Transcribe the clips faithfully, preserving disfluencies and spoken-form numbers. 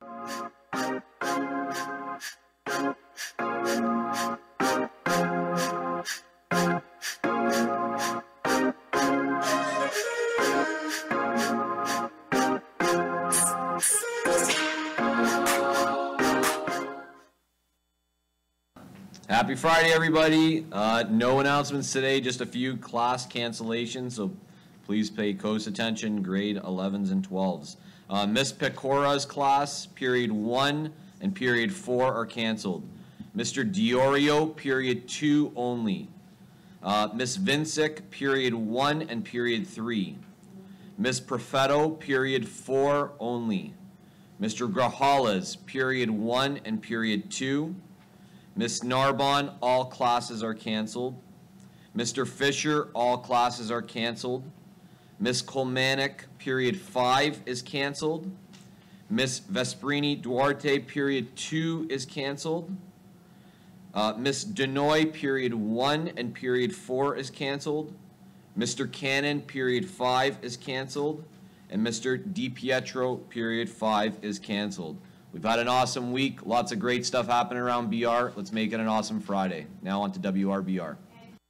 Happy Friday, everybody. Uh, no announcements today, just a few class cancellations, so please pay close attention, grade elevens and twelves. Uh, Miss Pecora's class, period one and period four are canceled. Mister Diorio, period two only. Uh, Miss Vincic, period one and period three. Miss Perfetto, period four only. Mister Grajales, period one and period two. Miss Narbonne, all classes are canceled. Mister Fisher, all classes are canceled. Miss Kolmanic, period five is canceled. Miss Vesperini Duarte, period two is canceled. Uh, Miss Denoy, period one and period four is canceled. Mister Cannon, period five is canceled. And Mister DiPietro, period five is canceled. We've had an awesome week. Lots of great stuff happening around B R. Let's make it an awesome Friday. Now on to W R B R.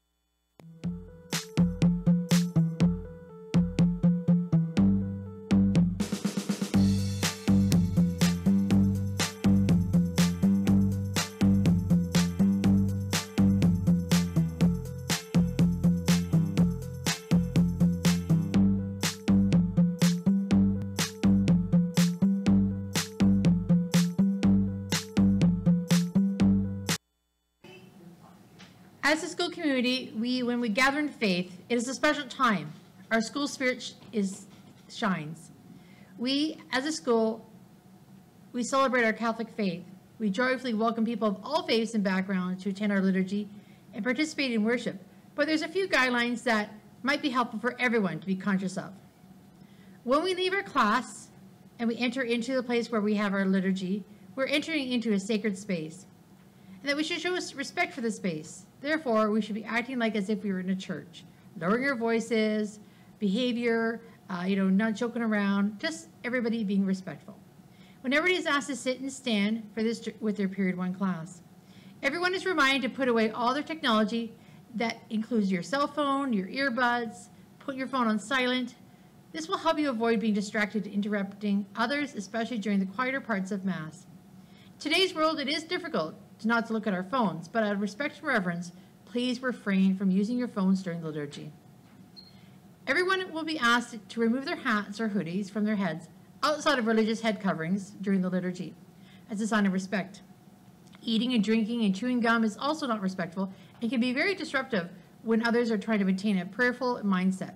As a school community, we, when we gather in faith, it is a special time. Our school spirit sh is, shines. We, as a school, we celebrate our Catholic faith. We joyfully welcome people of all faiths and backgrounds to attend our liturgy and participate in worship. But there's a few guidelines that might be helpful for everyone to be conscious of. When we leave our class and we enter into the place where we have our liturgy, we're entering into a sacred space, and that we should show respect for the space. Therefore, we should be acting like as if we were in a church, lowering our voices, behavior, uh, you know, not joking around, just everybody being respectful. When everybody is asked to sit and stand for this with their period one class, everyone is reminded to put away all their technology. That includes your cell phone, your earbuds, put your phone on silent. This will help you avoid being distracted and interrupting others, especially during the quieter parts of Mass. In today's world, it is difficult not to look at our phones, but out of respect and reverence, please refrain from using your phones during the liturgy. Everyone will be asked to remove their hats or hoodies from their heads outside of religious head coverings during the liturgy as a sign of respect. Eating and drinking and chewing gum is also not respectful and can be very disruptive when others are trying to maintain a prayerful mindset.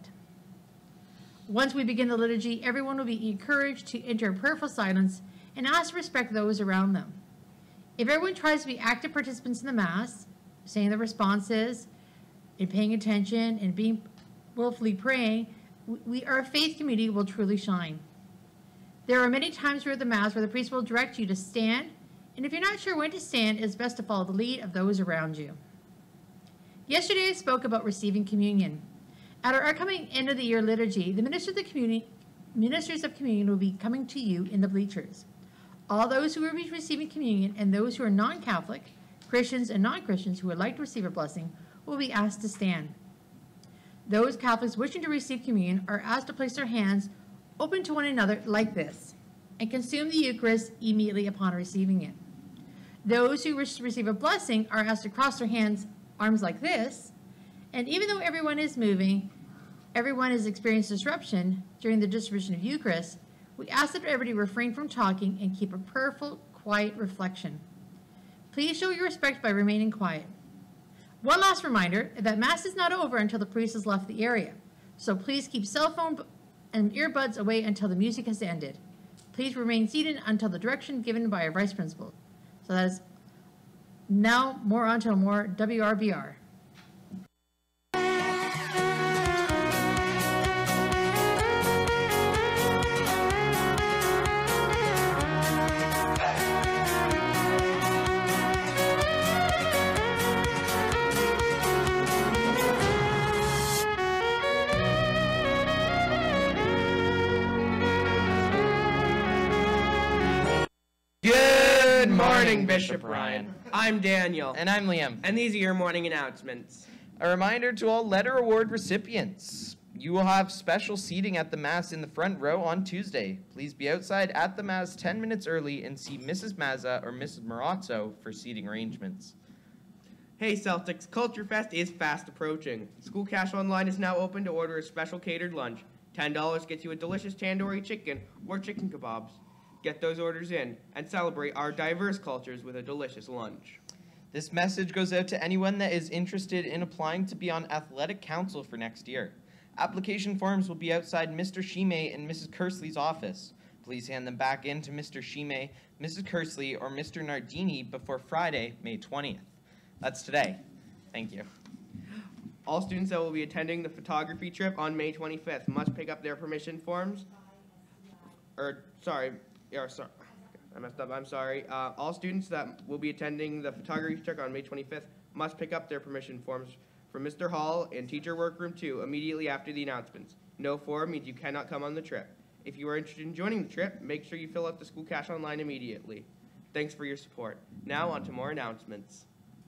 Once we begin the liturgy, everyone will be encouraged to enter a prayerful silence and ask to respect those around them. If everyone tries to be active participants in the Mass, saying the responses, and paying attention, and being willfully praying, we, our faith community will truly shine. There are many times throughout the Mass where the priest will direct you to stand, and if you're not sure when to stand, it's best to follow the lead of those around you. Yesterday I spoke about receiving communion. At our upcoming end of the year liturgy, the ministers of the community, ministers of communion will be coming to you in the bleachers. All those who will be receiving communion and those who are non-Catholic, Christians and non-Christians who would like to receive a blessing will be asked to stand. Those Catholics wishing to receive communion are asked to place their hands open to one another like this and consume the Eucharist immediately upon receiving it. Those who wish to receive a blessing are asked to cross their hands, arms like this, and even though everyone is moving, everyone has experienced disruption during the distribution of Eucharist, we ask that everybody refrain from talking and keep a prayerful, quiet reflection. Please show your respect by remaining quiet. One last reminder that Mass is not over until the priest has left the area, so please keep cell phone and earbuds away until the music has ended. Please remain seated until the direction given by our Vice Principal. So that is now more on to more W R B R. morning, Bishop Ryan. I'm Daniel. And I'm Liam. And these are your morning announcements. A reminder to all letter award recipients. You will have special seating at the Mass in the front row on Tuesday. Please be outside at the Mass ten minutes early and see Missus Mazza or Missus Marazzo for seating arrangements. Hey Celtics, Culture Fest is fast approaching. School Cash Online is now open to order a special catered lunch. ten dollars gets you a delicious tandoori chicken or chicken kebabs. Get those orders in and celebrate our diverse cultures with a delicious lunch. This message goes out to anyone that is interested in applying to be on Athletic Council for next year. Application forms will be outside Mister Shime and Missus Kersley's office. Please hand them back in to Mister Shime, Missus Kersley, or Mister Nardini before Friday, May twentieth. That's today. Thank you. All students that will be attending the photography trip on May twenty-fifth must pick up their permission forms. Or, sorry, yeah, sorry, I messed up, I'm sorry. Uh, all students that will be attending the photography trip on May twenty-fifth must pick up their permission forms from Mister Hall in Teacher Workroom two immediately after the announcements. No form means you cannot come on the trip. If you are interested in joining the trip, make sure you fill out the School Cash Online immediately. Thanks for your support. Now on to more announcements.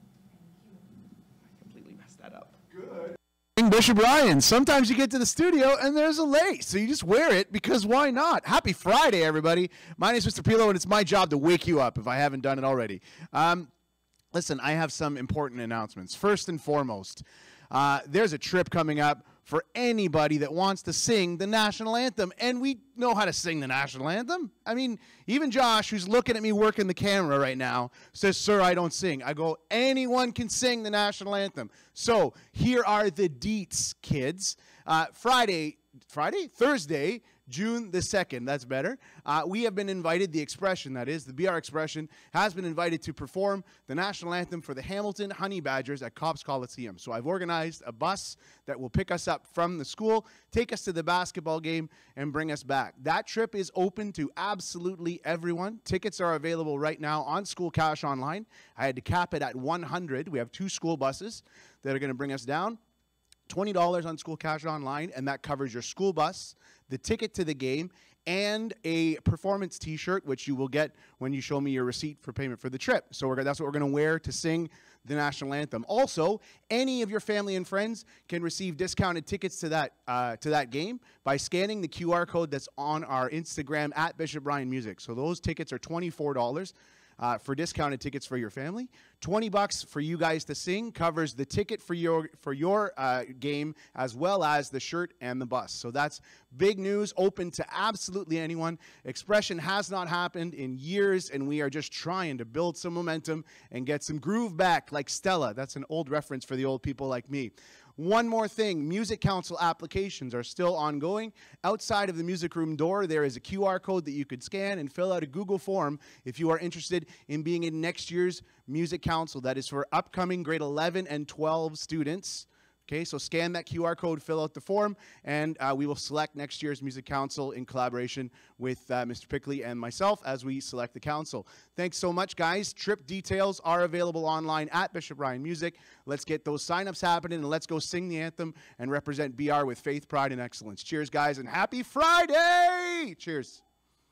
That up. Good. Bishop Ryan, sometimes you get to the studio and there's a lace, so you just wear it because why not? Happy Friday, everybody. My name is Mister Pilo, and it's my job to wake you up if I haven't done it already. Um, listen, I have some important announcements. First and foremost, uh, there's a trip coming up for anybody that wants to sing the national anthem, and we know how to sing the national anthem. I mean, even Josh, who's looking at me working the camera right now, says, sir, I don't sing. I go, anyone can sing the national anthem. So here are the deets, kids. Uh, Friday, Friday? Thursday, June the second, that's better. Uh, we have been invited, the Expression, that is, the B R Expression, has been invited to perform the national anthem for the Hamilton Honey Badgers at Copps Coliseum. So I've organized a bus that will pick us up from the school, take us to the basketball game, and bring us back. That trip is open to absolutely everyone. Tickets are available right now on School Cash Online. I had to cap it at one hundred. We have two school buses that are going to bring us down. twenty dollars on School Cash Online, and that covers your school bus, the ticket to the game, and a performance t-shirt, which you will get when you show me your receipt for payment for the trip. So we're, that's what we're going to wear to sing the national anthem. Also, any of your family and friends can receive discounted tickets to that, uh, to that game by scanning the Q R code that's on our Instagram at Bishop Ryan Music. So those tickets are twenty-four dollars. Uh, for discounted tickets for your family. twenty bucks for you guys to sing covers the ticket for your for your uh, game, as well as the shirt and the bus. So that's big news, open to absolutely anyone. Expression has not happened in years, and we are just trying to build some momentum and get some groove back, like Stella. That's an old reference for the old people like me. One more thing, Music Council applications are still ongoing. Outside of the music room door, there is a Q R code that you could scan and fill out a Google form if you are interested in being in next year's Music Council. That is for upcoming grade eleven and twelve students. Okay, so scan that Q R code, fill out the form, and uh, we will select next year's Music Council in collaboration with uh, Mister Pickley and myself as we select the council. Thanks so much, guys. Trip details are available online at Bishop Ryan Music. Let's get those signups happening, and let's go sing the anthem and represent B R with faith, pride, and excellence. Cheers, guys, and happy Friday! Cheers.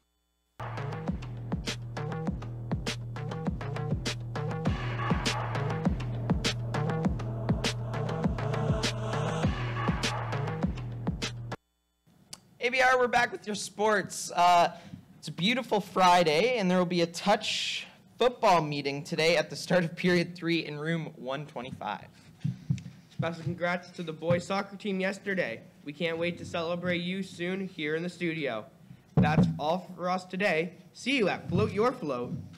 A B R, we're back with your sports. Uh, it's a beautiful Friday, and there will be a touch football meeting today at the start of period three in room one twenty-five. Special congrats to the boys soccer team yesterday. We can't wait to celebrate you soon here in the studio. That's all for us today. See you at Float Your Float.